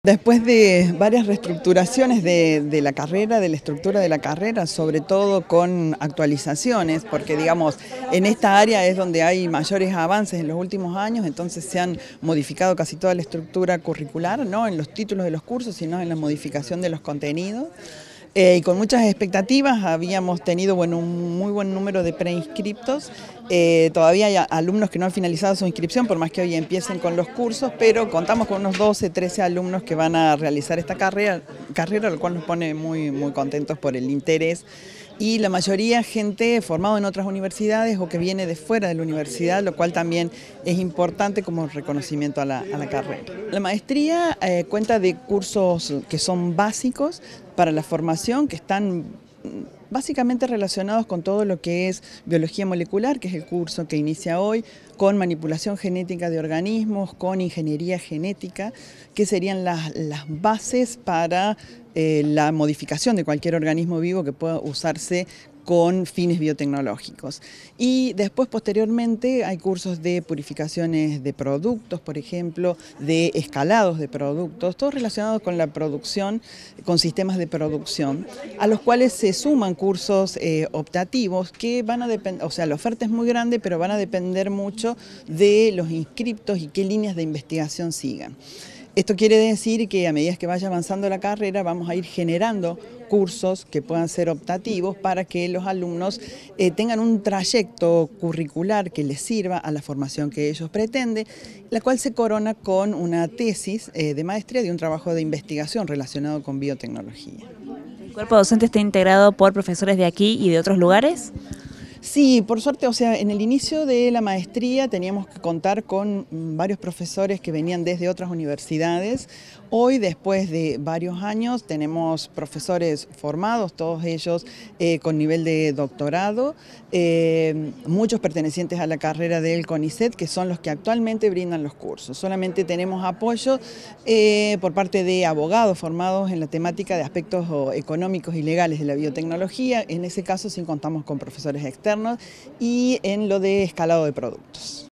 Después de varias reestructuraciones de la carrera, de la estructura de la carrera, sobre todo con actualizaciones, porque digamos, en esta área es donde hay mayores avances en los últimos años, entonces se han modificado casi toda la estructura curricular, no en los títulos de los cursos, sino en la modificación de los contenidos. Y con muchas expectativas, habíamos tenido un muy buen número de preinscriptos. Todavía hay alumnos que no han finalizado su inscripción, por más que hoy empiecen con los cursos, pero contamos con unos 12, 13 alumnos que van a realizar esta carrera, lo cual nos pone muy contentos por el interés. Y la mayoría gente formada en otras universidades o que viene de fuera de la universidad, lo cual también es importante como reconocimiento a la carrera. La maestría cuenta de cursos que son básicos para la formación, que están básicamente relacionados con todo lo que es biología molecular, que es el curso que inicia hoy, con manipulación genética de organismos, con ingeniería genética, que serían las bases para la modificación de cualquier organismo vivo que pueda usarse con fines biotecnológicos. Y después, posteriormente, hay cursos de purificaciones de productos, por ejemplo, de escalados de productos, todos relacionados con la producción, con sistemas de producción, a los cuales se suman cursos optativos que van a depender, o sea, la oferta es muy grande, pero van a depender mucho de los inscriptos y qué líneas de investigación sigan. Esto quiere decir que a medida que vaya avanzando la carrera vamos a ir generando cursos que puedan ser optativos para que los alumnos tengan un trayecto curricular que les sirva a la formación que ellos pretenden, la cual se corona con una tesis de maestría de un trabajo de investigación relacionado con biotecnología. ¿El cuerpo docente está integrado por profesores de aquí y de otros lugares? Sí, por suerte, o sea, en el inicio de la maestría teníamos que contar con varios profesores que venían desde otras universidades. Hoy, después de varios años, tenemos profesores formados, todos ellos con nivel de doctorado, muchos pertenecientes a la carrera del CONICET, que son los que actualmente brindan los cursos. Solamente tenemos apoyo por parte de abogados formados en la temática de aspectos económicos y legales de la biotecnología. En ese caso sí contamos con profesores externos y en lo de escalado de productos.